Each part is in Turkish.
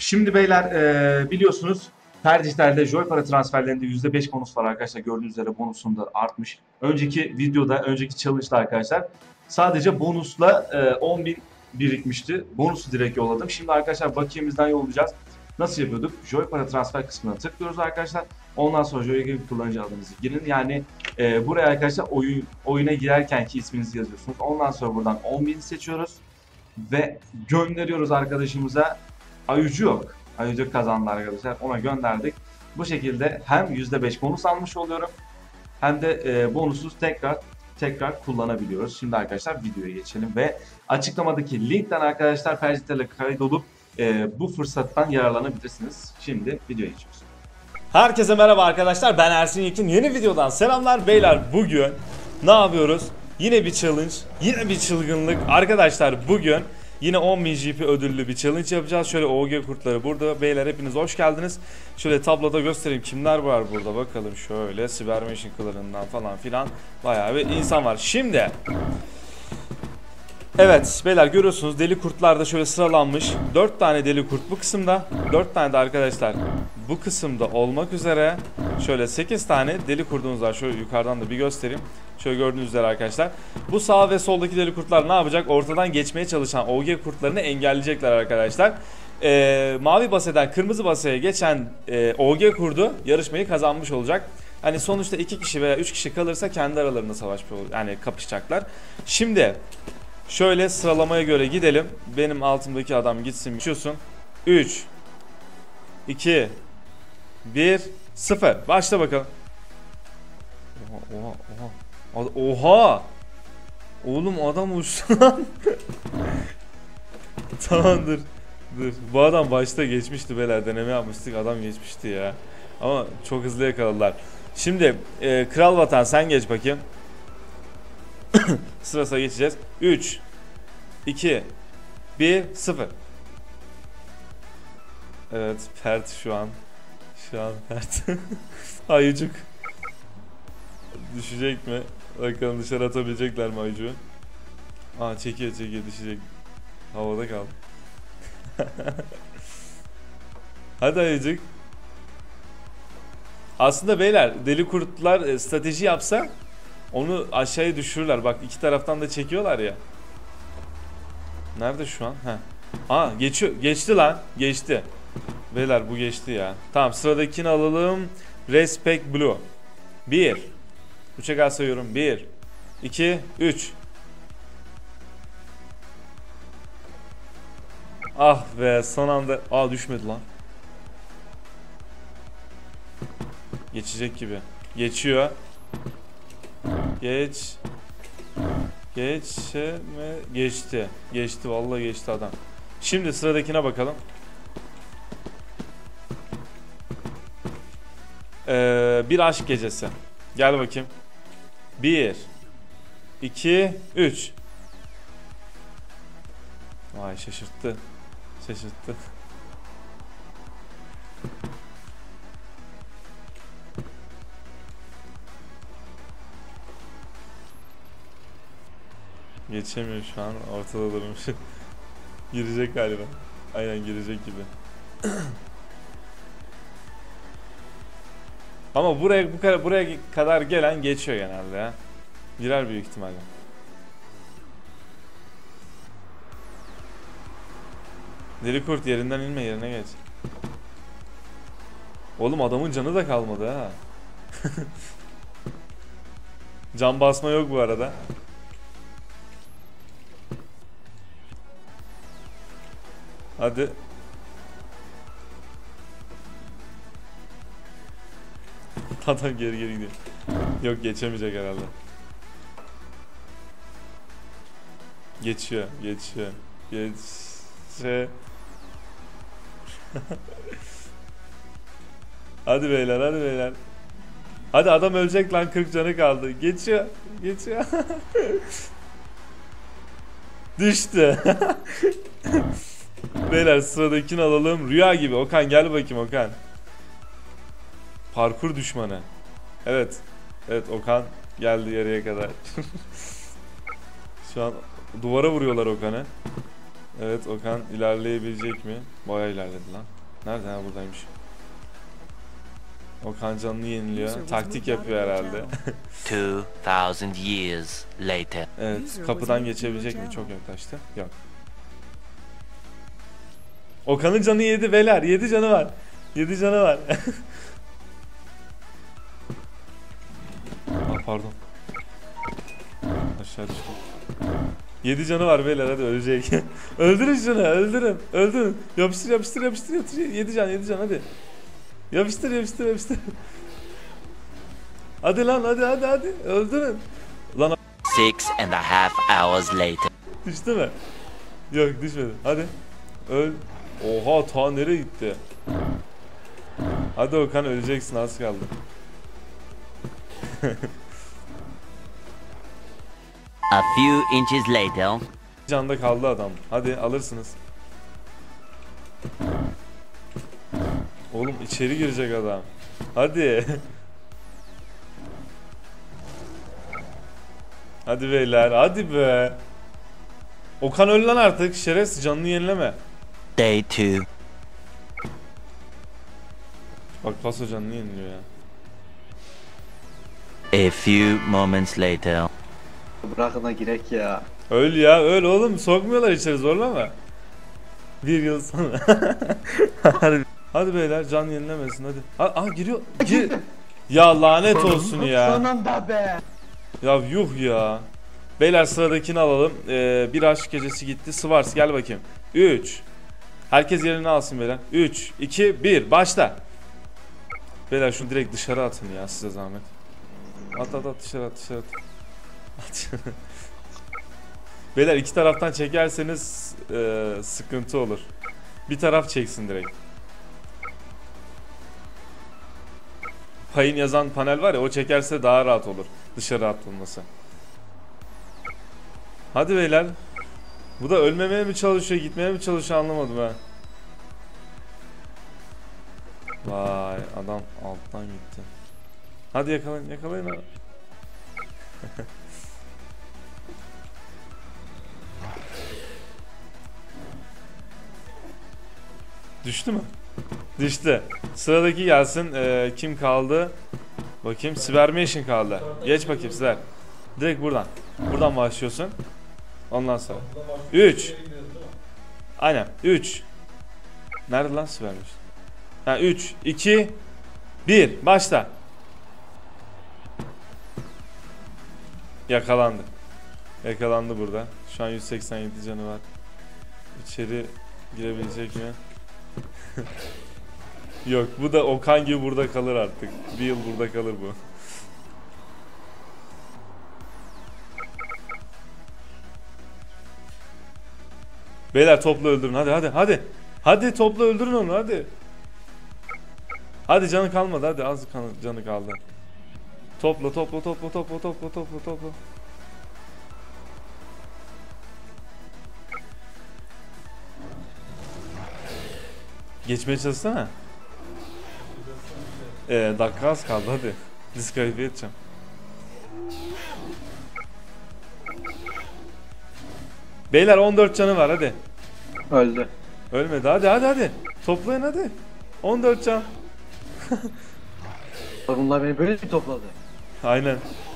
Şimdi beyler biliyorsunuz tercihlerde Joy para transferlerinde %5 bonus var arkadaşlar. Gördüğünüz üzere bonusum da artmış. Önceki videoda, önceki challenge'da arkadaşlar sadece bonusla 10.000 birikmişti. Bonusu direkt yolladım. Şimdi arkadaşlar bakiyemizden yollayacağız. Nasıl yapıyorduk? Joy para transfer kısmına tıklıyoruz arkadaşlar. Ondan sonra Joy gibi kullanıcı adınızı girin. Yani buraya arkadaşlar oyuna girerkenki isminizi yazıyorsunuz. Ondan sonra buradan 10.000 seçiyoruz. Ve gönderiyoruz arkadaşımıza. Ayucu yok. Ayucu kazandı arkadaşlar. Ona gönderdik. Bu şekilde hem %5 bonus almış oluyorum. Hem de bonusuz tekrar kullanabiliyoruz. Şimdi arkadaşlar videoya geçelim ve açıklamadaki linkten arkadaşlar Percitel'e kaydolup bu fırsattan yararlanabilirsiniz. Şimdi videoya geçiyoruz. Herkese merhaba arkadaşlar, ben Ersin Yekin. Yeni videodan selamlar beyler. Bugün ne yapıyoruz? Yine bir challenge, yine bir çılgınlık. Arkadaşlar bugün yine 10.000 GP ödüllü bir challenge yapacağız. Şöyle OG kurtları burada. Beyler hepiniz hoş geldiniz. Şöyle tabloda göstereyim kimler var burada. Bakalım şöyle Cybermation kıllarından falan filan bayağı bir insan var. Şimdi evet beyler, görüyorsunuz deli kurtlar da şöyle sıralanmış. 4 tane deli kurt bu kısımda, 4 tane de arkadaşlar bu kısımda olmak üzere şöyle 8 tane deli kurdumuz var. Şöyle yukarıdan da bir göstereyim. Şöyle gördüğünüz üzere arkadaşlar. Bu sağ ve soldaki deli kurtlar ne yapacak? Ortadan geçmeye çalışan OG kurtlarını engelleyecekler arkadaşlar. Mavi baseden kırmızı basaya geçen OG kurdu yarışmayı kazanmış olacak. Hani sonuçta 2 kişi veya 3 kişi kalırsa kendi aralarında yani kapışacaklar. Şimdi şöyle sıralamaya göre gidelim. Benim altımdaki adam gitsin. Geçiyorsun. 3 2 1 0. Başla bakalım. Oha. Oğlum adam uçtu lan. Tamam dur. Bu adam başta geçmişti beyler. Deneme yapmıştık. Adam geçmişti ya. Ama çok hızlı yakaladılar. Şimdi Kral Vatan sen geç bakayım. Sırasına geçeceğiz. 3 2 1 0. Evet, Pert şu an Pert. Ayıcık düşecek mi? Bakalım dışarı atabilecekler mi Ayıcık'ı? Aa, çekiyor düşecek. Havada kaldı. Hadi Ayıcık. Aslında beyler deli kurtlar strateji yapsa onu aşağıya düşürürler. Bak iki taraftan da çekiyorlar ya. Nerede şu an? Aa, geçiyor. Geçti lan. Geçti. Beyler bu geçti ya. Tamam, sıradakini alalım. Respect Blue. 1 3'e kadar sayıyorum. 1 2 3. Ah be, son anda. Aa, düşmedi lan. Geçecek gibi. Geçiyor. Geçti. Geçti, vallahi geçti adam. Şimdi sıradakine bakalım. Bir aşk gecesi. Gel bakayım. 1 2 3. Vay, şaşırttı. Geçemiyor şu an, ortada durmuş. Girecek galiba. Aynen, girecek gibi. Ama buraya kadar gelen geçiyor genelde ya. Girer büyük ihtimalle. Deli kurt yerinden inme, yerine geç. Oğlum adamın canı da kalmadı ha. Can basma yok bu arada. Hadi. Adam geri gidiyor. Yok, geçemeyecek herhalde. Geçiyor. Hadi beyler. Hadi, adam ölecek lan, 40 canı kaldı. Geçiyor. Düştü. Beyler sıradakini alalım. Rüya gibi. Okan gel bakayım Okan. Parkur düşmanı. Evet Okan geldi yarıya kadar. Şu an duvara vuruyorlar Okan'ı. Evet, Okan ilerleyebilecek mi? Bayağı ilerledi lan. Nerede ha, buradaymış. Okan canını yeniliyor. Taktik yapıyor herhalde. 2000 years later. Evet, kapıdan geçebilecek mi? Çok yaklaştı. Yok. Okan'ın canı yedi beyler. 7 canı var. 7 canı var. Ah, pardon. Aşağı düştüm. 7 canı var beyler, hadi ölecek. Öldürün şunu, öldürün. Öldürün. Yapıştır yapıştır yapıştır yapıştır. 7 can, 7 can, hadi. Yapıştır yapıştır yapıştır. Hadi lan, hadi. Öldürün. Lan 6.5 hours later. düştü mü? Yok, düşmedi. Hadi. Öl. Oha, ta nereye gitti? Hadi Okan, öleceksin, az kaldı. A few inches later. Canda kaldı adam. Hadi alırsınız. Oğlum içeri girecek adam. Hadi. Hadi beyler, hadi be. Okan öl lan artık. Şerefsiz, canını yenileme. Day 2. Bak Paso canını yeniliyor ya. A few moments later. Bırakın da girek ya. Öl ya, öl oğlum. Sokmuyorlar içeri, zorlama. Bir yıl sonra. Hadi beyler, can yenilemesin hadi. Aa, giriyor. Ya lanet olsun ya. Sonunda be. Ya yuh ya. Beyler sıradakini alalım. Bir aşk gecesi gitti. Svars gel bakayım. 3. Herkes yerini alsın beyler. 3, 2, 1. Başla. Beyler şunu direkt dışarı atın ya, size zahmet. At dışarı at. At. Beyler iki taraftan çekerseniz sıkıntı olur. Bir taraf çeksin direkt. Payın yazan panel var ya, o çekerse daha rahat olur dışarı atılması. Hadi beyler. Bu da ölmemeye mi çalışıyor, gitmeye mi çalışıyor, anlamadım ha. Vay, adam alttan gitti. Hadi yakalayın abi. Düştü mü? Düştü. Sıradaki gelsin. Kim kaldı? Bakayım. Cybermation kaldı. Geç bakayım Siber. Direkt buradan. Buradan başlıyorsun. Ondan sonra. 3. Aynen. 3. Nerede lan Cybermation? Ha, 3, 2, 1. Başla. Yakalandı. Yakalandı burada. Şu an 187 canı var. İçeri girebilecek mi? Yok, bu da Okan gibi burada kalır artık. Bir yıl burada kalır bu. Beyler topla öldürün, hadi. Hadi topla öldürün onu, hadi. Hadi, canı kalmadı, hadi az canı kaldı. Topla. Geçmeye çalışsana. Dakika az kaldı, hadi. Diskalifiye edeceğim. Beyler 14 canı var, hadi. Öldü. Ölmedi, hadi. Toplayın hadi. 14 can. Bunlar beni böyle mi topladı? Aynen.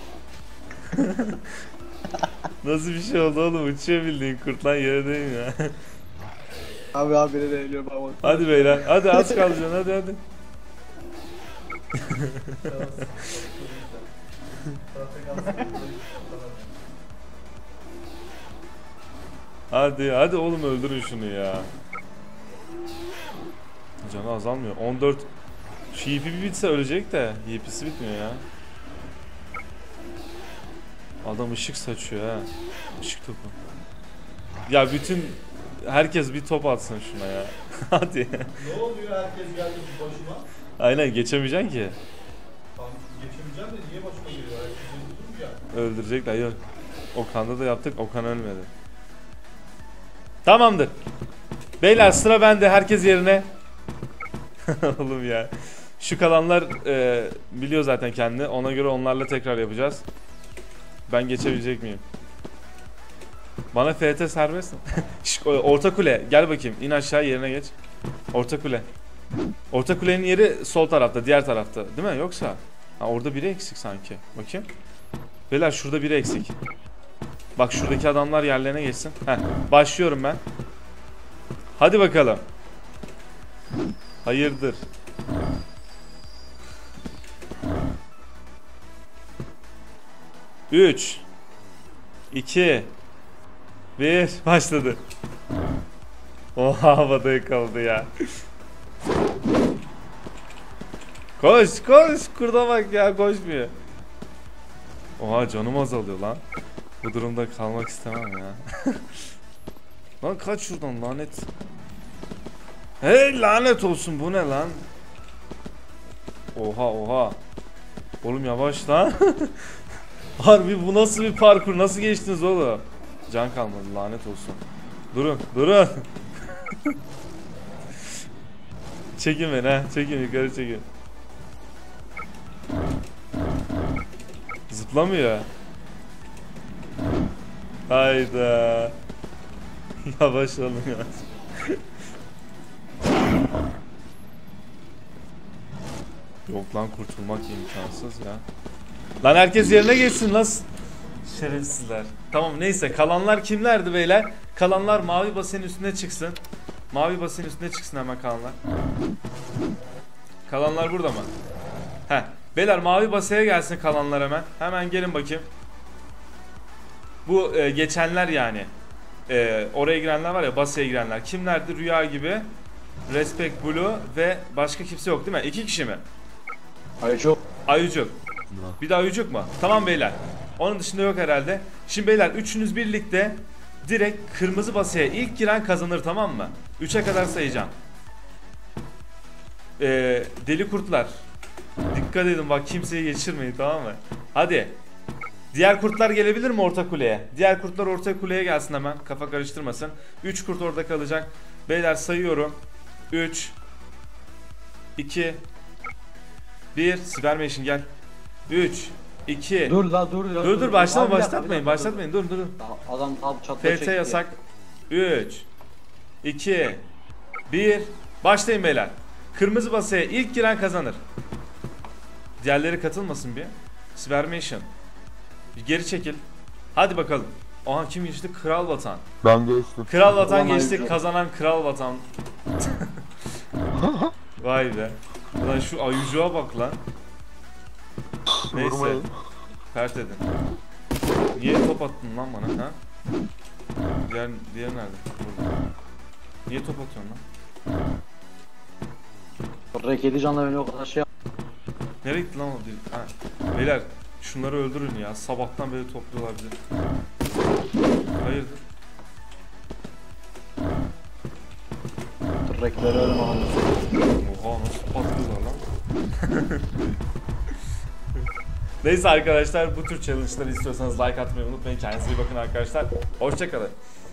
Nasıl bir şey oldu oğlum, uçuyor bildiğin kurt lan, yere değil ya. Abi beni de ölüyorum ama. Hadi beyler, hadi az kalacaksın, hadi. Hadi oğlum, öldürün şunu ya. Canı azalmıyor. 14. Şu yipi bir bitse ölecek de yipisi bitmiyor ya. Adam ışık saçıyor ha. Işık topu. Ya herkes bir top atsın şuna ya. Hadi. Ne oluyor, herkes geldi başıma? Aynen, geçemeyeceksin ki. Tam geçemeyeceğim de niye başıma geliyor? Herkes öldürdüm ya. Öldürecekler, yok. Okan'da da yaptık, Okan ölmedi. Tamamdır. Beyler sıra bende, herkes yerine. Oğlum ya. Şu kalanlar biliyor zaten kendini. Ona göre onlarla tekrar yapacağız. Ben geçebilecek miyim? Bana FT serbest mi? Orta kule gel bakayım. İn aşağı, yerine geç. Orta kule. Orta kulenin yeri sol tarafta, diğer tarafta değil mi? Yoksa? Ha, orada biri eksik sanki. Bakayım. Beyler şurada biri eksik. Bak şuradaki adamlar yerlerine geçsin. Heh, başlıyorum ben. Hadi bakalım. Hayırdır? Üç, 2, 1 başladı. Oha, havada yakaladı ya. Koş koş, kurda bak ya, koşmuyor. Oha, canım azalıyor lan. Bu durumda kalmak istemem ya. Lan kaç şuradan, lanet. Hey, lanet olsun, bu ne lan? Oha oha. Oğlum yavaş lan. Harbi bu nasıl bir parkur, nasıl geçtiniz oğlum? Can kalmadı, lanet olsun. Durun durun. Çekin beni ha, çekin, yukarı çekin. Zıplamıyor. Hayda. Yavaş olun ya. Yok lan, kurtulmak imkansız ya. Lan herkes yerine geçsin lan. Şerefsizler. Tamam neyse, kalanlar kimlerdi beyler? Kalanlar mavi basenin üstüne çıksın. Mavi basenin üstüne çıksın hemen kalanlar. Kalanlar burada mı? Heh. Beyler mavi baseye gelsin kalanlar hemen. Hemen gelin bakayım. Bu geçenler yani. Oraya girenler var ya, baseye girenler. Kimlerdi? Rüya gibi, Respect Blue ve başka kimse yok değil mi? 2 kişi mi? Hayır çok. Ayucuk. Bir de Ayucuk mu? Tamam beyler. Onun dışında yok herhalde. Şimdi beyler üçünüz birlikte direkt kırmızı basaya ilk giren kazanır, tamam mı? 3'e kadar sayacağım. Deli kurtlar. Dikkat edin bak, kimseyi geçirmeyin, tamam mı? Hadi. Diğer kurtlar gelebilir mi orta kuleye? Diğer kurtlar orta kuleye gelsin hemen. Kafa karıştırmasın. 3 kurt orada kalacak. Beyler sayıyorum. 3 2 1 Cybermation gel. 3 2 Dur la dur. Dur başlama, Abi, bir başlatmayın dakika, başlatmayın, dur. Adam tam çatla FT yasak. 3 2 1 Başlayın beyler. Kırmızı basaya ilk giren kazanır. Diğerleri katılmasın bir. Cybermation. Bir geri çekil. Hadi bakalım. Aha, kim geçti? Kral Vatan. Ben geçtim. Kral Vatan Ulan geçti. Ayucu. Kazanan Kral Vatan. Vay be. Lan şu Ayucuğa bak lan. Neyse. Vurmayın. Pert edin. Niye top attın lan bana ha? Diğer nerede? Burada. Niye top atıyorsun lan? Rekedi canla beni o kadar şey yap. Nereye gitti lan o dil? Ha. Beyler şunları öldürün ya. Sabahtan beri topluyorlar bizi. Hayırdır? Rekleri ölüm aldı. Oha, nasıl patlıyorlar lan? Neyse arkadaşlar, bu tür challenge'ları istiyorsanız like atmayı unutmayın. Kendinize iyi bakın arkadaşlar. Hoşçakalın.